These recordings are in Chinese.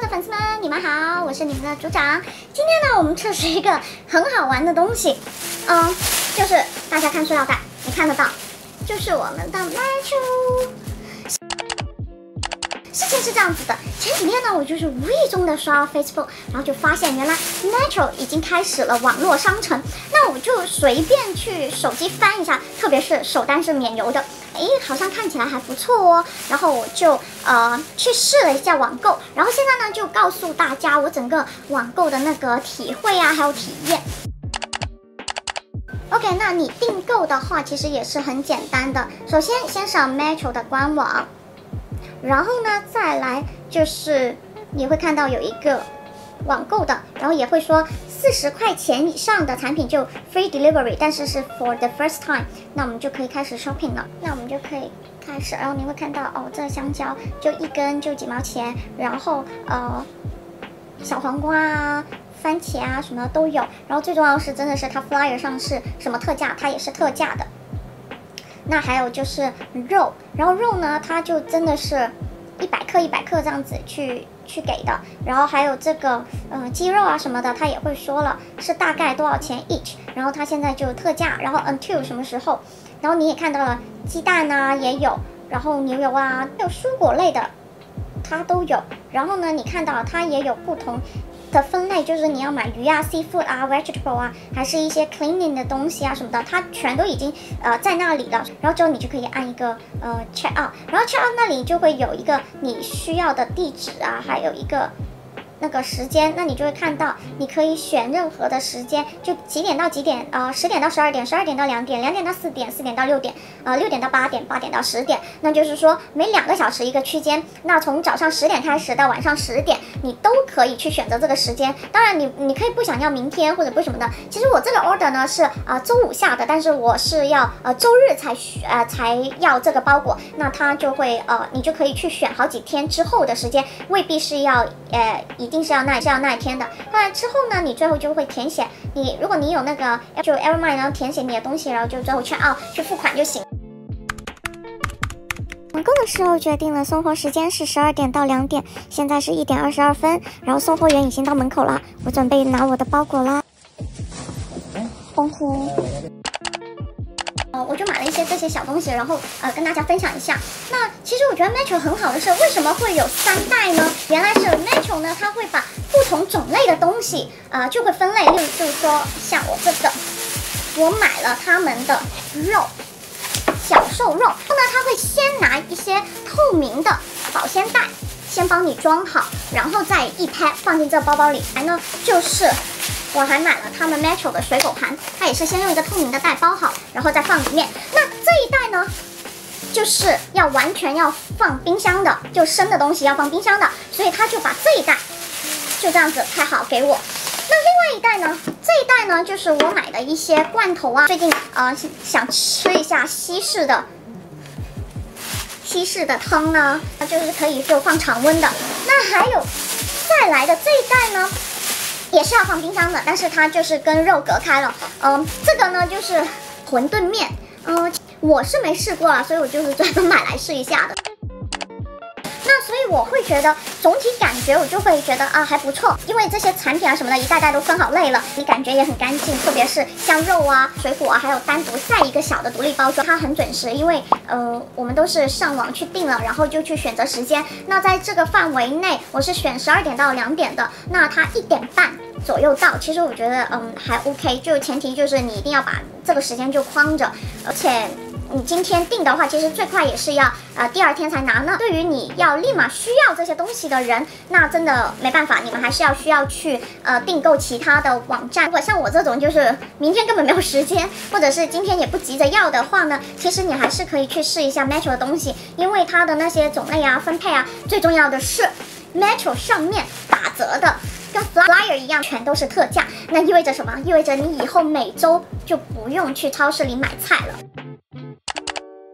的粉丝们，你们好，我是你们的组长。今天呢，我们测试一个很好玩的东西，就是大家看塑料袋，你看得到，就是我们的 Metro。事情是这样子的，前几天呢，我就是无意中的刷 Facebook， 然后就发现原来 Metro 已经开始了网络商城。那我就随便去手机翻一下，特别是首单是免邮的，好像看起来还不错哦。然后我就去试了一下网购，然后现在呢就告诉大家我整个网购的那个体会啊，还有体验。OK， 那你订购的话其实也是很简单的，首先先上 Metro 的官网。然后呢，再来就是你会看到有一个网购的，然后也会说40块钱以上的产品就 free delivery， 但是是 for the first time。那我们就可以开始 shopping 了。那我们就可以开始，然后你会看到哦，这香蕉就一根就几毛钱，然后小黄瓜啊、番茄啊什么的都有。然后最重要的是，真的是它 flyer 上是什么特价，它也是特价的。那还有就是肉，然后肉呢，它就真的是100克这样子去给的。然后还有这个鸡肉啊什么的，它也会说了是大概多少钱 each， 然后它现在就特价，然后 until 什么时候，然后你也看到了鸡蛋啊也有，然后牛油啊，还有蔬果类的它都有。然后呢，你看到它也有不同的分类，就是你要买鱼啊、seafood 啊、vegetable 啊，还是一些 cleaning 的东西啊什么的，它全都已经在那里了。然后之后你就可以按一个check out， 然后 check out 那里就会有一个你需要的地址啊，还有一个那个时间，那你就会看到你可以选任何的时间，就几点到几点10点到12点，12点到2点，2点到4点，4点到6点，6点到8点，8点到10点，那就是说每2个小时一个区间。那从早上10点开始到晚上10点，你都可以去选择这个时间。当然你可以不想要明天或者不什么的。其实我这个 order 呢是周5下的，但是我是要周日才要这个包裹，那它就会你就可以去选好几天之后的时间，未必是要一定是要那一天的。后来之后呢，你最后就会填写如果你有那个就 Evermind， 然后填写你的东西，然后就最后check out去付款就行。网购的时候决定了送货时间是12点到2点，现在是1点22分，然后送货员已经到门口了，我准备拿我的包裹啦。欢呼！我就买了一些这些小东西，然后跟大家分享一下。那其实我觉得 Metro 很好的是，为什么会有3袋呢？原来是 Metro 呢，它会把不同种类的东西就会分类，例如就是说像我这个，我买了他们的肉，小瘦肉，然后呢，它会先拿一些透明的保鲜袋，先帮你装好，然后再一 pack 放进这包包里。还呢，就是我还买了他们 Metro 的水果盘，它也是先用一个透明的袋包好，然后再放里面。那这一袋呢，就是完全要放冰箱的，就生的东西要放冰箱的，所以他就把这一袋就这样子拍好给我。那另外一袋呢，这一袋呢就是我买的一些罐头啊，最近想吃一下西式的汤呢，就是可以就放常温的。那还有再来的这一袋呢，也是要放冰箱的，但是它就是跟肉隔开了。这个呢就是馄饨面，我是没试过啊，所以我就是专门买来试一下的。那所以我会觉得总体感觉我就会觉得还不错，因为这些产品啊什么的一袋袋都分好类了，你感觉也很干净，特别是像肉啊、水果啊，还有单独再一个小的独立包装，它很准时，因为我们都是上网去订了，然后就去选择时间。那在这个范围内，我是选12点到2点的，那它1点半左右到，其实我觉得还 OK， 就前提就是你一定要把这个时间就框着，而且你今天订的话，其实最快也是要第2天才拿呢。对于你要立马需要这些东西的人，那真的没办法，你们还是需要去订购其他的网站。如果像我这种就是明天根本没有时间，或者是今天也不急着要的话呢，其实你还是可以去试一下 Metro 的东西，因为它的那些种类啊、分配啊，最重要的是 Metro 上面打折的跟 flyer 一样，全都是特价。那意味着什么？意味着你以后每周就不用去超市里买菜了。哈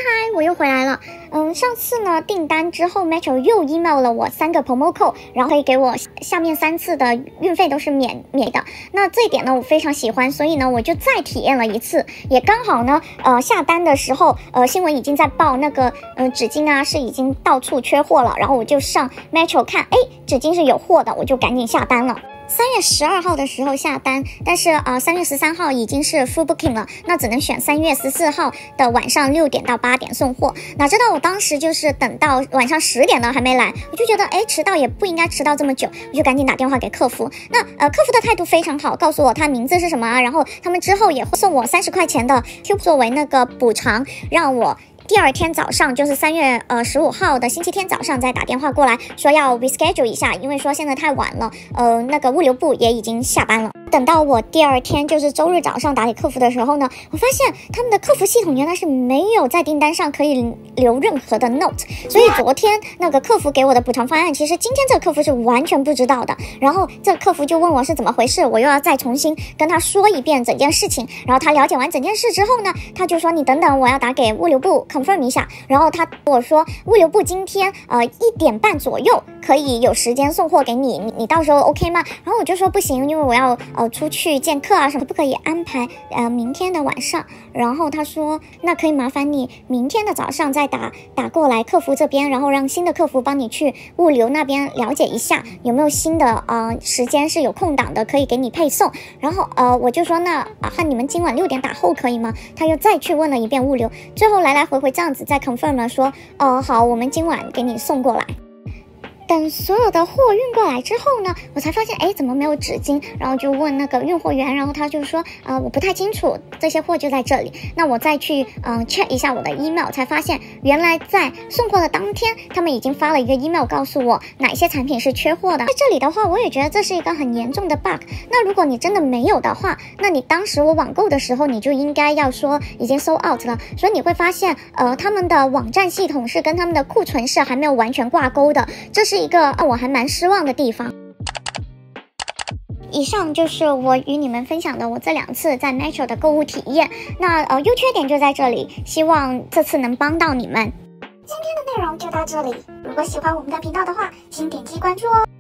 嗨，我又回来了。上次呢订单之后 ，Metro 又 email 了我3个 promo code，然后可以给我下面3次的运费都是免的。那这一点呢我非常喜欢，所以呢我就再体验了一次，也刚好呢下单的时候新闻已经在报那个纸巾啊是已经到处缺货了，然后我就上 Metro 看，哎，纸巾是有货的，我就赶紧下单了。3月12号的时候下单，但是3月13号已经是 full booking 了，那只能选3月14号的晚上6点到8点送货。哪知道我当时就是等到晚上10点了还没来，我就觉得哎迟到也不应该迟到这么久，我就赶紧打电话给客服。那客服的态度非常好，告诉我他名字是什么啊，然后他们之后也会送我30块钱的 Cube 作为那个补偿，让我第二天早上就是3月15号的星期天早上再打电话过来说要 reschedule 一下，因为说现在太晚了，那个物流部也已经下班了。等到我第二天就是周日早上打给客服的时候呢，我发现他们的客服系统原来是没有在订单上可以留任何的 note， 所以昨天那个客服给我的补偿方案，其实今天这个客服是完全不知道的。然后这个客服就问我是怎么回事，我又要再重新跟他说一遍整件事情。然后他了解完整件事之后呢，他就说你等等，我要打给物流部 confirm 一下。然后他跟我说物流部今天1点半左右可以有时间送货给你，你到时候 OK 吗？然后我就说不行，因为我要出去见客啊什么，可不可以安排明天的晚上？然后他说那可以麻烦你明天的早上再打过来客服这边，然后让新的客服帮你去物流那边了解一下有没有新的时间是有空档的，可以给你配送。然后我就说那你们今晚6点打后可以吗？他又再去问了一遍物流，最后来来回回这样子再 confirm 了说好，我们今晚给你送过来。等所有的货运过来之后呢，我才发现哎怎么没有纸巾，然后就问那个运货员，然后他就说我不太清楚，这些货就在这里。那我再去check 一下我的 email， 才发现原来在送货的当天他们已经发了一个 email 告诉我哪些产品是缺货的。在这里的话我也觉得这是一个很严重的 bug， 那如果你真的没有的话，那你当时我网购的时候你就应该要说已经 sold out 了。所以你会发现他们的网站系统是跟他们的库存是还没有完全挂钩的，这是一个我还蛮失望的地方。以上就是我与你们分享的我这2次在 Metro 的购物体验。那优缺点就在这里，希望这次能帮到你们。今天的内容就到这里，如果喜欢我们的频道的话，请点击关注哦。